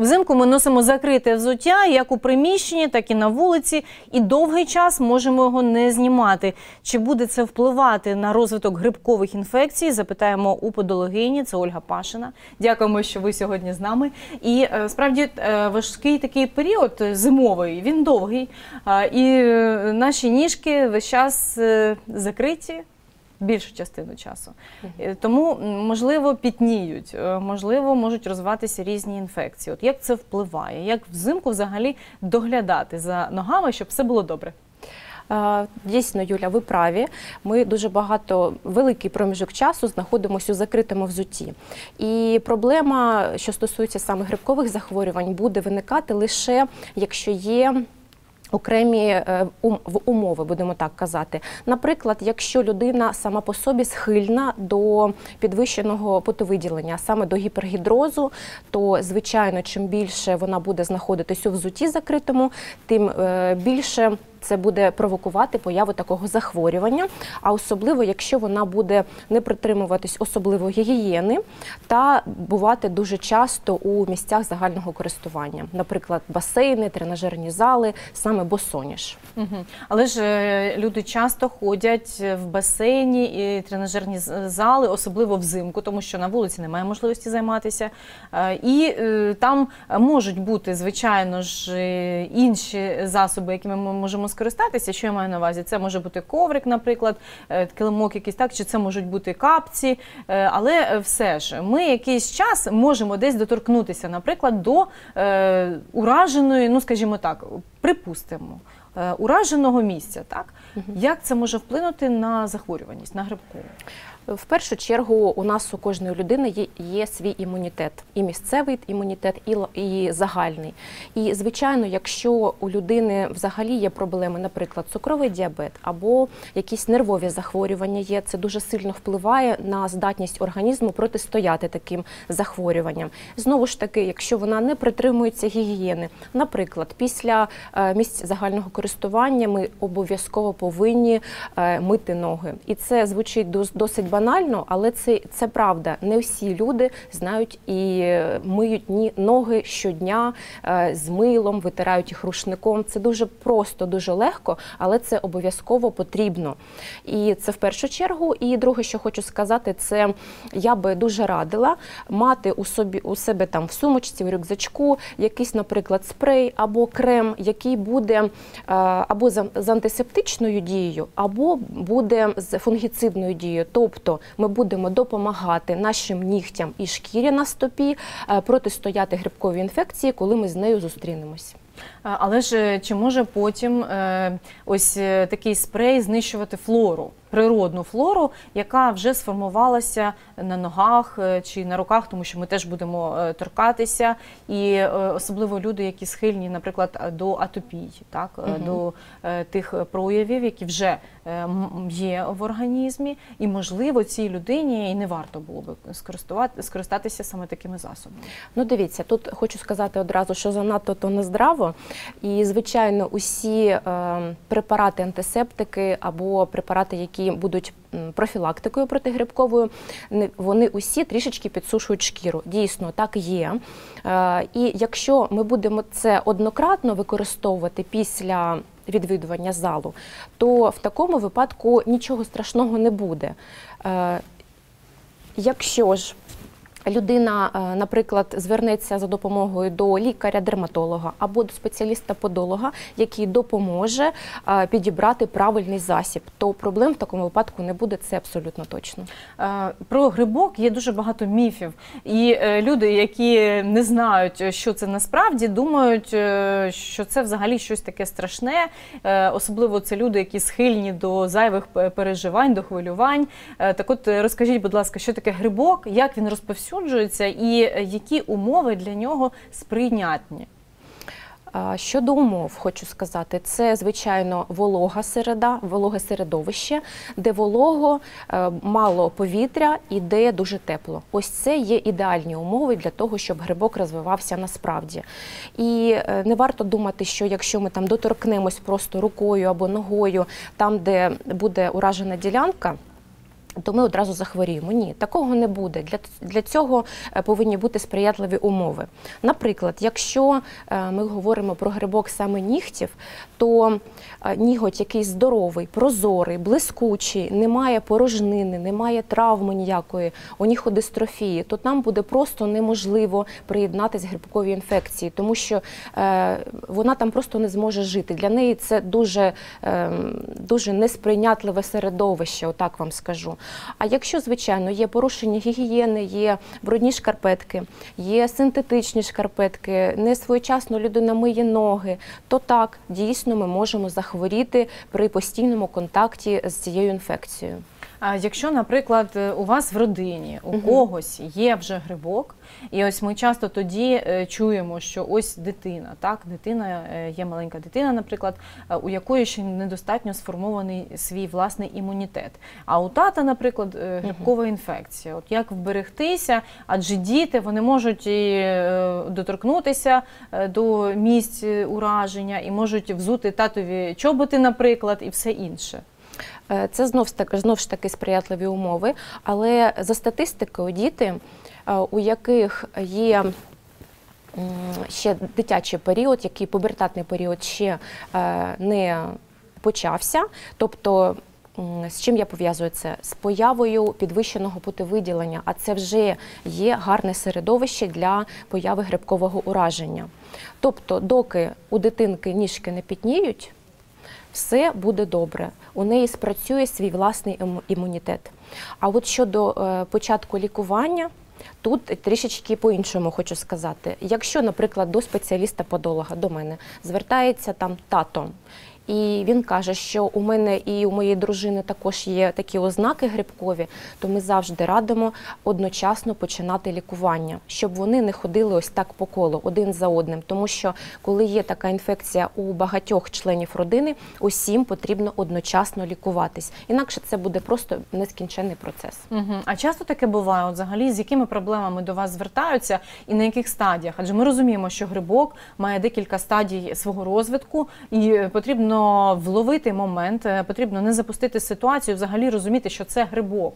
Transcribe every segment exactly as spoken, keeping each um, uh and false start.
Взимку ми носимо закрите взуття, як у приміщенні, так і на вулиці, і довгий час можемо його не знімати. Чи буде це впливати на розвиток грибкових інфекцій? Запитаємо у подологині, це Ольга Пашина. Дякуємо, що ви сьогодні з нами. І справді важкий такий період зимовий, він довгий, і наші ніжки весь час закриті. Більшу частину часу. Тому, можливо, пітніють, можливо, можуть розвиватися різні інфекції. От як це впливає? Як взимку взагалі доглядати за ногами, щоб все було добре? Дійсно, Юля, ви праві. Ми дуже багато, великий проміжок часу знаходимося у закритому взутті. І проблема, що стосується саме грибкових захворювань, буде виникати лише, якщо є окремі умови, будемо так казати. Наприклад, якщо людина сама по собі схильна до підвищеного потовиділення, саме до гіпергідрозу, то, звичайно, чим більше вона буде знаходитись у взутті закритому, тим більше це буде провокувати появу такого захворювання, а особливо, якщо вона буде не притримуватись особливо гігієни та бувати дуже часто у місцях загального користування. Наприклад, басейни, тренажерні зали, саме босоніж. Угу. Але ж люди часто ходять в басейні і тренажерні зали, особливо взимку, тому що на вулиці немає можливості займатися. І там можуть бути, звичайно ж, інші засоби, якими ми можемо скористатися. Що я маю на увазі? Це може бути коврик, наприклад, килимок якийсь, так, чи це можуть бути капці, але все ж ми якийсь час можемо десь доторкнутися, наприклад, до е, ураженої, ну, скажімо так, припустимо, е, ураженого місця, так? Угу. Як це може вплинути на захворюваність, на грибку? В першу чергу у нас у кожної людини є, є свій імунітет, і місцевий імунітет, і, і загальний. І, звичайно, якщо у людини взагалі є проблеми, наприклад, цукровий діабет або якісь нервові захворювання є, це дуже сильно впливає на здатність організму протистояти таким захворюванням. Знову ж таки, якщо вона не притримується гігієни, наприклад, після е, місць загального користування ми обов'язково повинні е, мити ноги. І це звучить досить банально, але це, це правда. Не всі люди знають і миють ні ноги щодня е, з милом, витирають їх рушником. Це дуже просто, дуже легко, але це обов'язково потрібно. І це в першу чергу. І друге, що хочу сказати, це я би дуже радила мати у, собі, у себе там в сумочці, в рюкзачку якийсь, наприклад, спрей або крем, який буде е, або з антисептичною дією, або буде з фунгіцидною дією. Тобто ми будемо допомагати нашим нігтям і шкірі на стопі протистояти грибковій інфекції, коли ми з нею зустрінемось. Але ж чи може потім е, ось такий спрей знищувати флору, природну флору, яка вже сформувалася на ногах чи на руках, тому що ми теж будемо торкатися, і е, особливо люди, які схильні, наприклад, до атопії, так, угу. до е, тих проявів, які вже е, є в організмі, і, можливо, цій людині і не варто було б скористатися саме такими засобами. Ну, дивіться, тут хочу сказати одразу, що занадто то не здраво. І, звичайно, усі е, препарати, антисептики або препарати, які будуть профілактикою протигрибковою, вони усі трішечки підсушують шкіру. Дійсно, так є. Е, і якщо ми будемо це однократно використовувати після відвідування залу, то в такому випадку нічого страшного не буде. Е, якщо ж людина, наприклад, звернеться за допомогою до лікаря-дерматолога або до спеціаліста-подолога, який допоможе підібрати правильний засіб, то проблем в такому випадку не буде, це абсолютно точно. Про грибок є дуже багато міфів. І люди, які не знають, що це насправді, думають, що це взагалі щось таке страшне. Особливо це люди, які схильні до зайвих переживань, до хвилювань. Так от, розкажіть, будь ласка, що таке грибок, як він розповсюджується, і які умови для нього сприйнятні? Щодо умов, хочу сказати, це, звичайно, волога середа, вологе середовище, де волого, мало повітря і де дуже тепло. Ось це є ідеальні умови для того, щоб грибок розвивався насправді. І не варто думати, що якщо ми там доторкнемось просто рукою або ногою, там, де буде уражена ділянка, то ми одразу захворіємо. Ні, такого не буде. Для, для цього повинні бути сприятливі умови. Наприклад, якщо ми говоримо про грибок саме нігтів, то ніготь якийсь здоровий, прозорий, блискучий, немає порожнини, немає травми ніякої, оніходистрофії, то нам буде просто неможливо приєднатися грибковій інфекції, тому що е, вона там просто не зможе жити. Для неї це дуже, е, дуже несприйнятливе середовище, отак вам скажу. А якщо, звичайно, є порушення гігієни, є брудні шкарпетки, є синтетичні шкарпетки, не своєчасно людина миє ноги, то так, дійсно ми можемо захворіти при постійному контакті з цією інфекцією. А якщо, наприклад, у вас в родині, у когось є вже грибок, і ось ми часто тоді чуємо, що ось дитина, так, дитина, є маленька дитина, наприклад, у якої ще недостатньо сформований свій власний імунітет. А у тата, наприклад, грибкова інфекція. От як вберегтися, адже діти, вони можуть і доторкнутися до місць ураження, і можуть взути татові чоботи, наприклад, і все інше. Це знов ж таки, знов ж таки сприятливі умови, але за статистикою діти, у яких є ще дитячий період, який пубертатний період ще не почався, тобто з чим я пов'язую це? З появою підвищеного путевиділення, а це вже є гарне середовище для появи грибкового ураження. Тобто, доки у дитинки ніжки не пітніють, все буде добре, у неї спрацює свій власний імунітет. А от щодо е, початку лікування, тут трішечки по-іншому хочу сказати. Якщо, наприклад, до спеціаліста-подолога, до мене, звертається там тато, і він каже, що у мене і у моєї дружини також є такі ознаки грибкові, то ми завжди радимо одночасно починати лікування, щоб вони не ходили ось так по колу, один за одним. Тому що, коли є така інфекція у багатьох членів родини, усім потрібно одночасно лікуватись. Інакше це буде просто нескінченний процес. Угу. А часто таке буває? От взагалі, з якими проблемами до вас звертаються і на яких стадіях? Адже ми розуміємо, що грибок має декілька стадій свого розвитку і потрібно вловити момент, потрібно не запустити ситуацію, взагалі розуміти, що це грибок.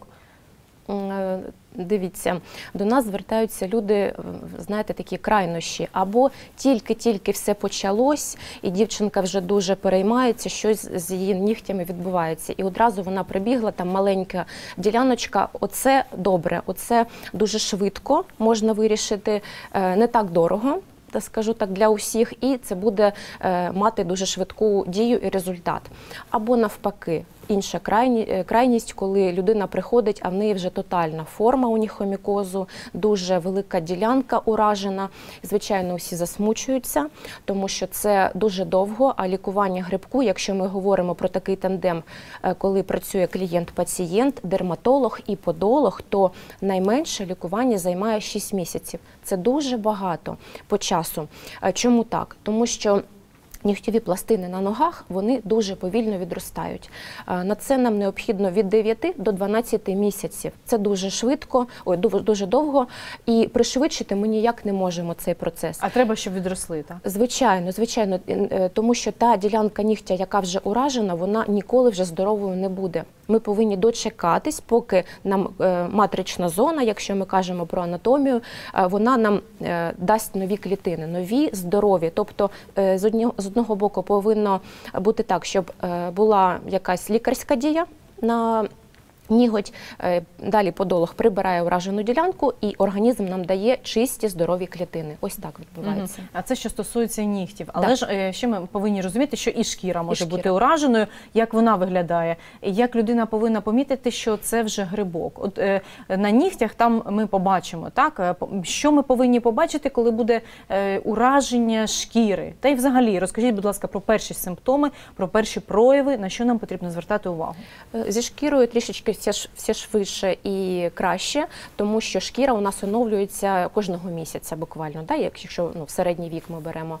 Дивіться, до нас звертаються люди, знаєте, такі крайнощі. Або тільки-тільки все почалось, і дівчинка вже дуже переймається, щось з її нігтями відбувається. І одразу вона прибігла, там маленька діляночка, оце добре, оце дуже швидко можна вирішити, не так дорого, та скажу так, для усіх, і це буде е, мати дуже швидку дію і результат. Або навпаки, інша крайні, крайність, коли людина приходить, а в неї вже тотальна форма оніхомікозу, дуже велика ділянка уражена. Звичайно, усі засмучуються, тому що це дуже довго, а лікування грибку, якщо ми говоримо про такий тандем, коли працює клієнт-пацієнт, дерматолог і подолог, то найменше лікування займає шість місяців. Це дуже багато по часу. Чому так? Тому що нігтєві пластини на ногах, вони дуже повільно відростають. На це нам необхідно від дев'яти до дванадцяти місяців. Це дуже швидко, ой, дуже довго, і пришвидшити ми ніяк не можемо цей процес. А треба, щоб відросли, так? Звичайно, звичайно, тому що та ділянка нігтя, яка вже уражена, вона ніколи вже здоровою не буде. Ми повинні дочекатись, поки нам матрична зона, якщо ми кажемо про анатомію, вона нам дасть нові клітини, нові, здорові. Тобто, з одного, з одного боку повинно бути так, щоб була якась лікарська дія на ніготь, далі подолог прибирає уражену ділянку, і організм нам дає чисті, здорові клітини. Ось так відбувається. Угу. А це що стосується нігтів. Але так. ж ще ми повинні розуміти, що і шкіра може і шкіра. бути ураженою, як вона виглядає. Як людина повинна помітити, що це вже грибок. От е, на нігтях там ми побачимо, так? Що ми повинні побачити, коли буде е, ураження шкіри? Та й взагалі, розкажіть, будь ласка, про перші симптоми, про перші прояви, на що нам потрібно звертати увагу? Зі шкірою трішечки все, все швидше і краще, тому що шкіра у нас оновлюється кожного місяця буквально, да, якщо ну, в середній вік ми беремо.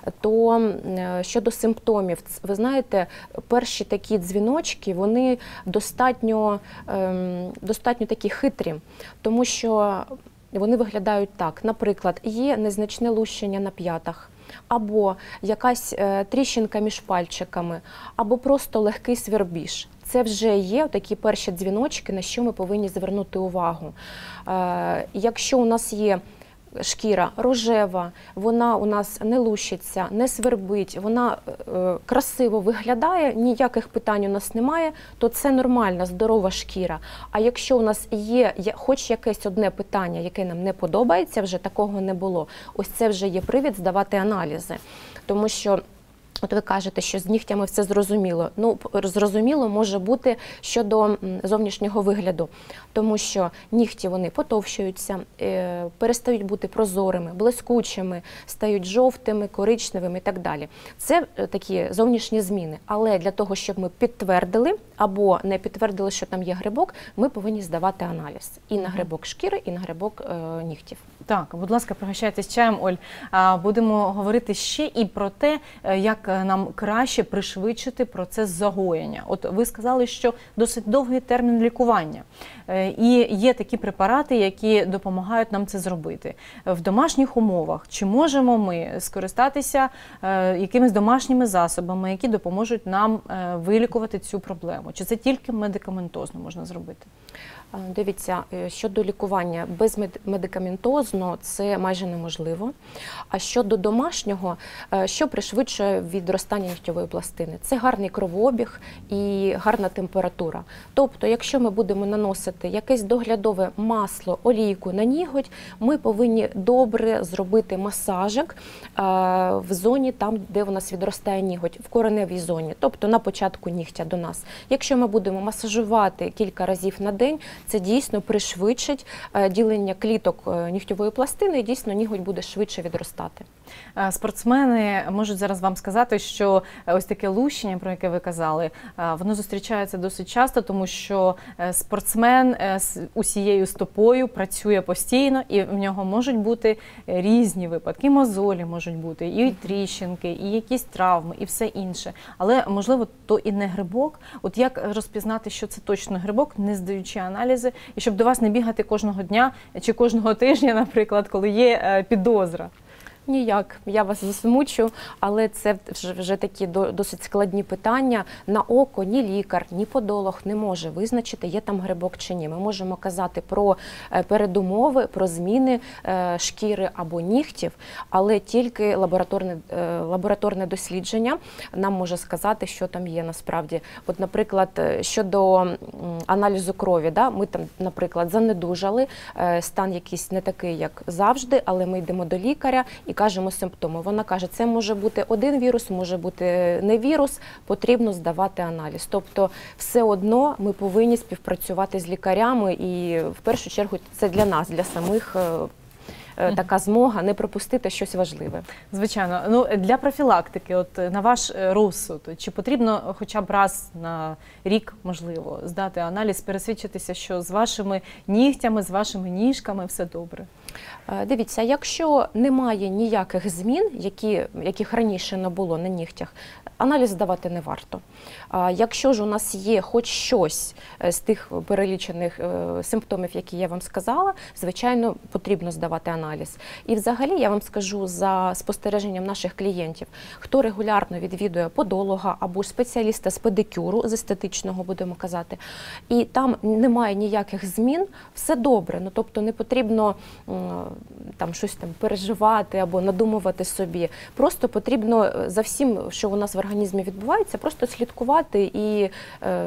То щодо симптомів, ви знаєте, перші такі дзвіночки, вони достатньо, ем, достатньо такі хитрі, тому що вони виглядають так. Наприклад, є незначне лущення на п'ятах, або якась е, тріщинка між пальчиками, або просто легкий свербіж. це вже є такі перші дзвіночки, на що ми повинні звернути увагу. Якщо у нас є шкіра рожева, вона у нас не лущиться, не свербить, вона е, красиво виглядає, ніяких питань у нас немає, то це нормальна, здорова шкіра. А якщо у нас є хоч якесь одне питання, яке нам не подобається, вже такого не було, ось це вже є привід здавати аналізи. Тому що от ви кажете, що з нігтями все зрозуміло. Ну, зрозуміло може бути щодо зовнішнього вигляду, тому що нігті вони потовщуються, перестають бути прозорими, блискучими, стають жовтими, коричневими і так далі. Це такі зовнішні зміни. Але для того, щоб ми підтвердили або не підтвердили, що там є грибок, ми повинні здавати аналіз і на грибок шкіри, і на грибок е, нігтів. Так, будь ласка, пригощайтесь чаєм, Оль. Будемо говорити ще і про те, як нам краще пришвидшити процес загоєння. От ви сказали, що досить довгий термін лікування. І є такі препарати, які допомагають нам це зробити. В домашніх умовах чи можемо ми скористатися якимись домашніми засобами, які допоможуть нам вилікувати цю проблему? Чи це тільки медикаментозно можна зробити? Дивіться, щодо лікування безмедикаментозно це майже неможливо. А щодо домашнього, що пришвидшує відростання нігтєвої пластини? Це гарний кровообіг і гарна температура. Тобто, якщо ми будемо наносити якесь доглядове масло, олійку на ніготь, ми повинні добре зробити масажик в зоні, там, де у нас відростає ніготь, в кореневій зоні, тобто на початку нігтя до нас. Якщо ми будемо масажувати кілька разів на день, це дійсно пришвидшить ділення кліток нігтєвої пластини і дійсно ніготь буде швидше відростати. Спортсмени можуть зараз вам сказати, що ось таке лущення, про яке ви казали, воно зустрічається досить часто, тому що спортсмен з усією стопою працює постійно, і в нього можуть бути різні випадки. І мозолі можуть бути, і тріщинки, і якісь травми, і все інше. Але, можливо, то і не грибок. От як розпізнати, що це точно грибок, не здаючи аналізи, і щоб до вас не бігати кожного дня чи кожного тижня, наприклад, коли є підозра? Ніяк, я вас засмучу, але це вже, вже такі досить складні питання. На око ні лікар, ні подолог не може визначити, є там грибок чи ні. Ми можемо казати про передумови, про зміни шкіри або нігтів, але тільки лабораторне, лабораторне дослідження нам може сказати, що там є насправді. От, наприклад, щодо аналізу крові, да, ми там, наприклад, занедужали, стан якийсь не такий, як завжди, але ми йдемо до лікаря і кажемо симптоми. Вона каже, це може бути один вірус, може бути не вірус, потрібно здавати аналіз. Тобто все одно ми повинні співпрацювати з лікарями і в першу чергу це для нас, для самих така змога не пропустити щось важливе. Звичайно. Ну, для профілактики, от на ваш розсуд, чи потрібно хоча б раз на рік, можливо, здати аналіз, пересвідчитися, що з вашими нігтями, з вашими ніжками все добре? Дивіться, якщо немає ніяких змін, які, яких раніше не було на нігтях, аналіз здавати не варто. Якщо ж у нас є хоч щось з тих перелічених симптомів, які я вам сказала, звичайно, потрібно здавати аналіз. І взагалі, я вам скажу за спостереженням наших клієнтів, хто регулярно відвідує подолога або спеціаліста з педикюру, з естетичного, будемо казати, і там немає ніяких змін, все добре. Ну, тобто не потрібно там щось там переживати або надумувати собі. Просто потрібно за всім, що у нас в організмі відбувається, просто слідкувати і е,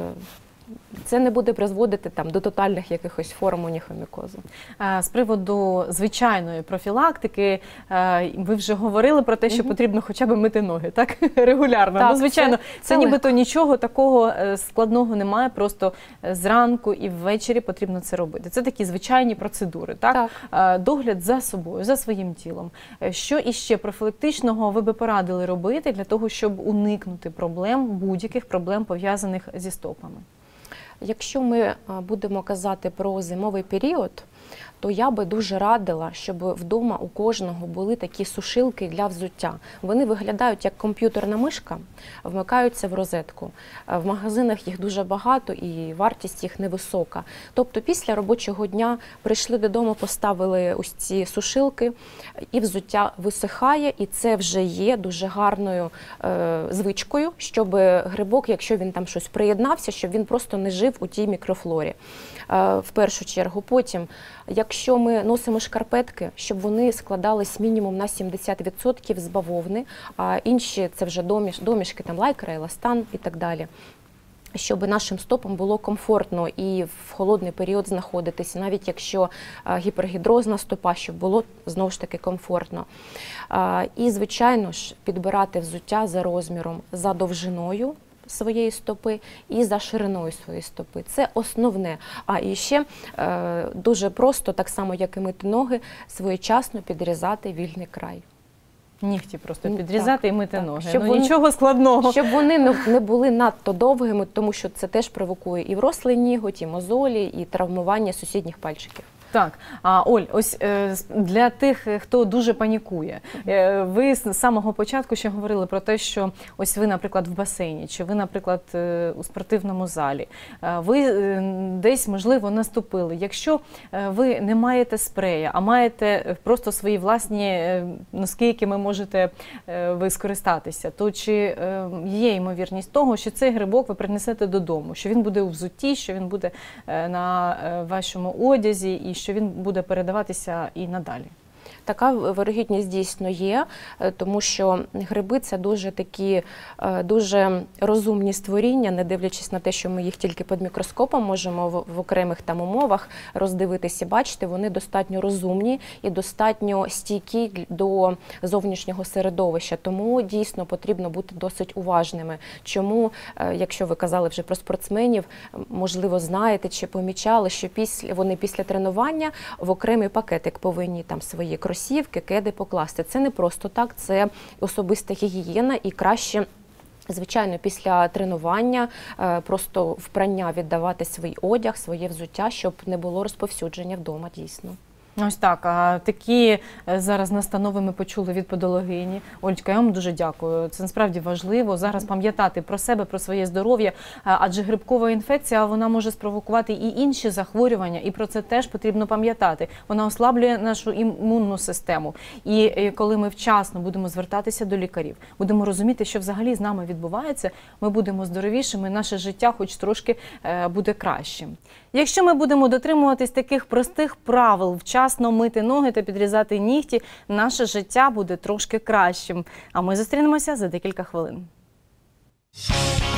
це не буде призводити там до тотальних якихось форм уніхомікозу. З приводу звичайної профілактики, ви вже говорили про те, що угу. потрібно хоча б мити ноги, так? Регулярно. Так, ну, звичайно, це, це, це нібито нічого такого складного немає, просто зранку і ввечері потрібно це робити. Це такі звичайні процедури, так? Так. Догляд за собою, за своїм тілом. Що іще профілактичного ви би порадили робити для того, щоб уникнути проблем, будь-яких проблем, пов'язаних зі стопами? Якщо ми будемо казати про зимовий період, то я би дуже радила, щоб вдома у кожного були такі сушилки для взуття. Вони виглядають як комп'ютерна мишка, вмикаються в розетку. В магазинах їх дуже багато і вартість їх невисока. Тобто після робочого дня прийшли додому, поставили ось ці сушилки, і взуття висихає, і це вже є дуже гарною е, звичкою, щоб грибок, якщо він там щось приєднався, щоб він просто не жив у тій мікрофлорі. Е, в першу чергу. Потім, якщо ми носимо шкарпетки, щоб вони складались мінімум на сімдесят відсотків з бавовни, а інші це вже доміш, домішки, там лайкра, еластан і так далі. Щоб нашим стопам було комфортно і в холодний період знаходитися, навіть якщо гіпергідрозна стопа, щоб було знову ж таки комфортно. І, звичайно ж, підбирати взуття за розміром, за довжиною своєї стопи і за шириною своєї стопи. Це основне. А і ще е, дуже просто, так само як і мити ноги, своєчасно підрізати вільний край. Нігті просто підрізати так, і мити так. ноги. Щоб ну, вони, нічого складного. Щоб вони не були надто довгими, тому що це теж провокує і врослий ніготь, і мозолі, і травмування сусідніх пальчиків. Так, а Оль, ось для тих, хто дуже панікує, ви з самого початку ще говорили про те, що ось ви, наприклад, в басейні, чи ви, наприклад, у спортивному залі, ви десь, можливо, наступили. Якщо ви не маєте спрея, а маєте просто свої власні носки, якими можете ви скористатися, то чи є ймовірність того, що цей грибок ви принесете додому, що він буде у взутті, що він буде на вашому одязі і що він буде передаватися і надалі? Така вирогідність дійсно є, тому що гриби – це дуже такі, дуже розумні створіння, не дивлячись на те, що ми їх тільки під мікроскопом можемо в, в окремих там умовах роздивитися і бачити, вони достатньо розумні і достатньо стійкі до зовнішнього середовища, тому дійсно потрібно бути досить уважними. Чому, якщо ви казали вже про спортсменів, можливо, знаєте чи помічали, що після, вони після тренування в окремий пакетик повинні там свої кросівки, кеди покласти. Це не просто так, це особиста гігієна і краще, звичайно, після тренування просто впрання віддавати свій одяг, своє взуття, щоб не було розповсюдження вдома дійсно. Ось так, а такі зараз настанови ми почули від подологині. Олечка, я вам дуже дякую. Це насправді важливо зараз пам'ятати про себе, про своє здоров'я, адже грибкова інфекція, вона може спровокувати і інші захворювання, і про це теж потрібно пам'ятати. Вона ослаблює нашу імунну систему. І коли ми вчасно будемо звертатися до лікарів, будемо розуміти, що взагалі з нами відбувається, ми будемо здоровішими, наше життя хоч трошки буде кращим. Якщо ми будемо дотримуватись таких простих правил, вчасно мити ноги та підрізати нігті, наше життя буде трошки кращим. А ми зустрінемося за декілька хвилин.